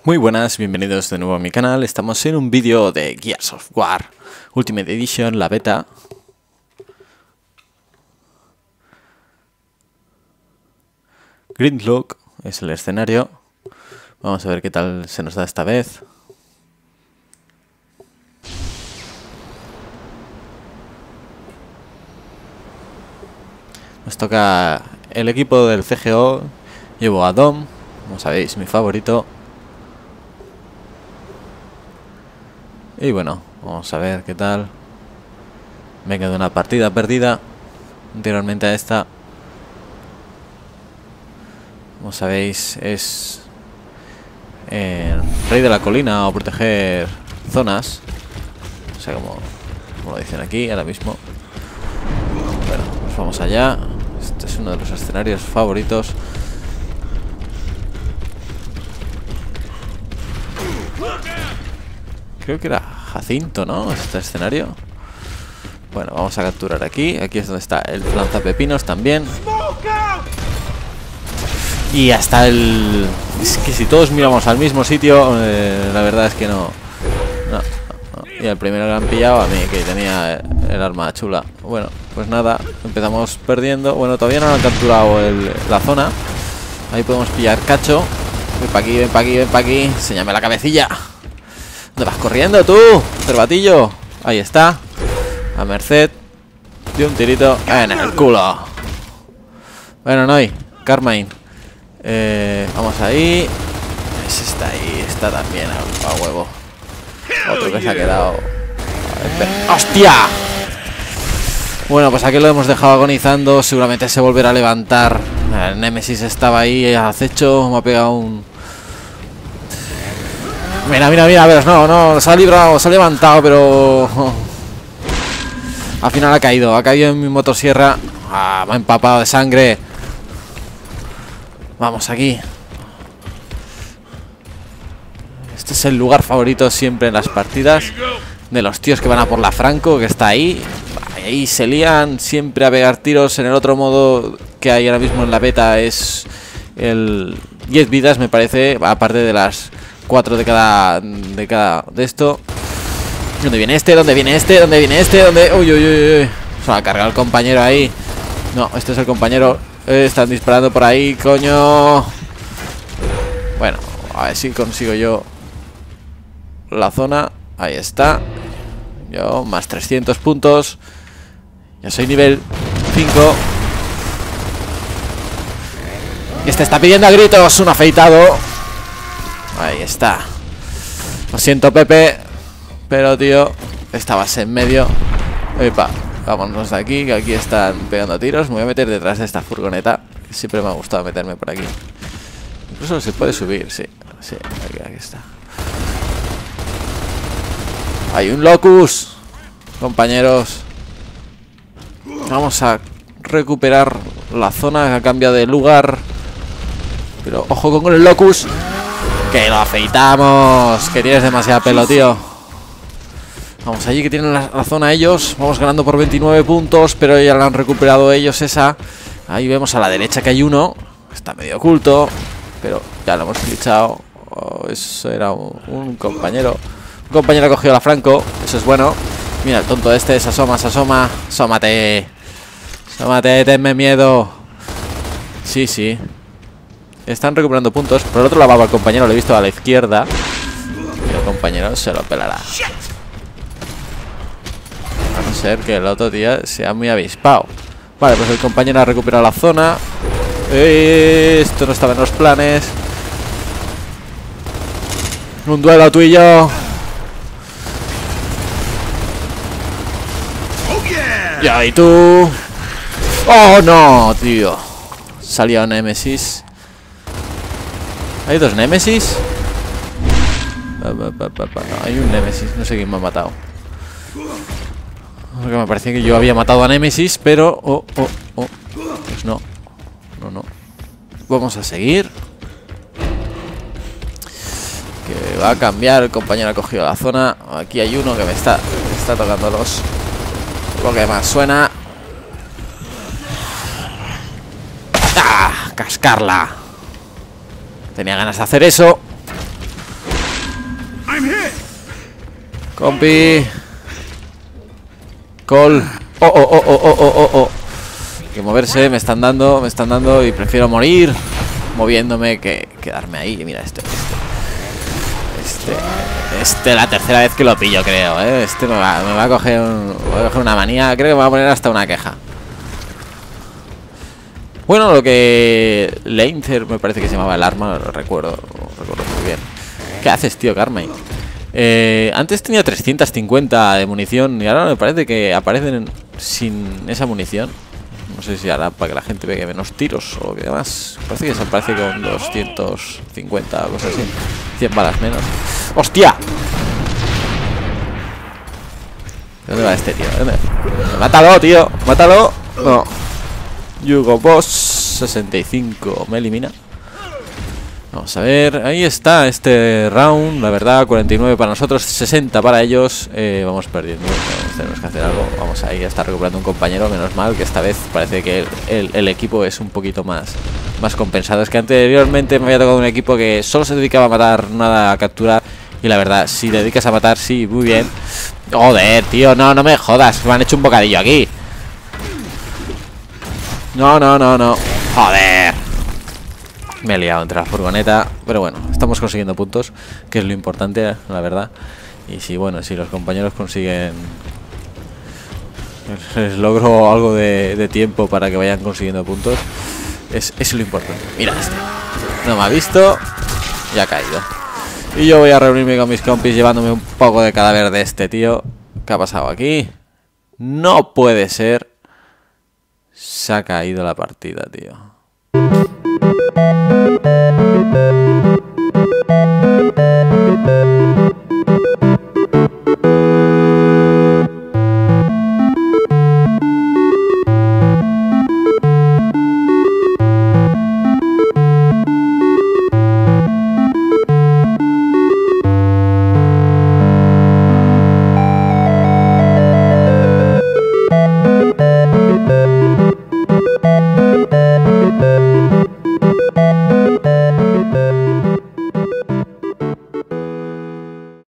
Muy buenas, bienvenidos de nuevo a mi canal. Estamos en un vídeo de Gears of War Ultimate Edition, la beta. Gridlock es el escenario. Vamos a ver qué tal se nos da esta vez. Nos toca el equipo del CGO. Llevo a Dom, como sabéis, mi favorito. Y bueno, vamos a ver qué tal. Vengo de una partida perdida anteriormente a esta. Como sabéis, es rey de la colina o proteger zonas. O sea, como lo dicen aquí ahora mismo. Bueno, pues vamos allá. Este es uno de los escenarios favoritos. Creo que era Jacinto, ¿no? Este escenario. Bueno, vamos a capturar aquí. Aquí es donde está el lanzapepinos también. Y hasta el... Es que si todos miramos al mismo sitio, la verdad es que no. Y el primero que han pillado a mí, que tenía el arma chula. Bueno, pues nada, empezamos perdiendo. Bueno, todavía no han capturado la zona. Ahí podemos pillar cacho. Ven pa' aquí, ven pa' aquí, ven pa' aquí. Enséñame la cabecilla. ¿Dónde vas corriendo tú, cervatillo? Ahí está. A merced de un tirito en el culo. Bueno, no hay. Carmine. Vamos ahí. Ese está ahí. Está también a huevo. Otro que se ha quedado. ¡Hostia! Bueno, pues aquí lo hemos dejado agonizando. Seguramente se volverá a levantar. El Nemesis estaba ahí a acecho. Me ha pegado un... Mira, mira, mira, a ver, no, se ha librado, se ha levantado, pero... Al final ha caído en mi motosierra. Me ha empapado de sangre. Vamos aquí. Este es el lugar favorito siempre en las partidas de los tíos que van a por la Franco, que está ahí. Ahí se lían siempre a pegar tiros. En el otro modo que hay ahora mismo en la beta es el 10 vidas, me parece, aparte de las 4 de cada de esto. ¿Dónde viene este? ¿Dónde viene este? ¿Dónde viene este? ¿Dónde? Uy, uy, uy, uy. Se va a cargar el compañero ahí. No, este es el compañero. Están disparando por ahí, coño. Bueno, a ver si consigo yo la zona. Ahí está. Yo, más 300 puntos. Ya soy nivel 5. Este está pidiendo a gritos un afeitado. Ahí está. Lo siento, Pepe, pero tío, estabas en medio. Epa, vámonos de aquí, que aquí están pegando tiros. Me voy a meter detrás de esta furgoneta, que siempre me ha gustado meterme por aquí. Incluso se puede subir, sí. Sí, aquí está. Hay un locus, compañeros. Vamos a recuperar la zona que ha cambiado de lugar. Pero ojo con el locus, que lo afeitamos. Que tienes demasiado pelo, tío. Vamos allí, que tienen la zona ellos. Vamos ganando por 29 puntos, pero ya la han recuperado ellos esa. Ahí vemos a la derecha que hay uno. Está medio oculto, pero ya lo hemos glitchado. Eso era un compañero. Un compañero ha cogido la Franco. Eso es bueno. Mira, el tonto este se asoma, se asoma. Asómate. Asómate, tenme miedo. Sí, sí. Están recuperando puntos. Por el otro lado va el compañero, lo he visto a la izquierda. Y el compañero se lo pelará. A no ser que el otro día sea muy avispado. Vale, pues el compañero ha recuperado la zona. Esto no estaba en los planes. Un duelo tú y yo. Ya, y tú. Oh, no, tío. Salía un Nemesis. ¿Hay dos Nemesis? Hay un Nemesis, no sé quién me ha matado. Porque me parecía que yo había matado a Nemesis, pero... Pues no. No. Vamos a seguir. Que va a cambiar, el compañero ha cogido la zona. Aquí hay uno que me está tocando lo que más suena. ¡Ah! ¡Cascarla! Tenía ganas de hacer eso. Compi. Col. Oh. Hay que moverse, me están dando y prefiero morir moviéndome que quedarme ahí. Mira este la tercera vez que lo pillo, creo, ¿eh? Este me va a coger una manía. Creo que me va a poner hasta una queja. Bueno, lo que Leinzer me parece que se llamaba el arma, lo recuerdo muy bien. ¿Qué haces, tío, Carmine? Antes tenía 350 de munición y ahora me parece que aparecen sin esa munición. No sé si hará para que la gente pegue menos tiros o que demás. Parece que se aparece con 250 o cosas así. 100 balas menos. ¡Hostia! ¿Dónde va este tío? ¿Dónde? ¡Mátalo, tío! ¡Mátalo! No. Yugo Boss 65 me elimina. Vamos a ver, ahí está este round. La verdad, 49 para nosotros, 60 para ellos. Vamos perdiendo, tenemos que hacer algo. Vamos ahí a estar recuperando un compañero. Menos mal que esta vez parece que el equipo es un poquito más compensado. Es que anteriormente me había tocado un equipo que solo se dedicaba a matar, nada a capturar. Y la verdad, si te dedicas a matar, sí, muy bien. Joder, tío, no me jodas. Me han hecho un bocadillo aquí. No. Joder. Me he liado entre la furgoneta. Pero bueno, estamos consiguiendo puntos, que es lo importante, la verdad. Y si, bueno, si los compañeros consiguen, les logro algo de tiempo para que vayan consiguiendo puntos, es lo importante. Mira este. No me ha visto. Y ha caído. Y yo voy a reunirme con mis compis llevándome un poco de cadáver de este tío. ¿Qué ha pasado aquí? No puede ser. Se ha caído la partida, tío.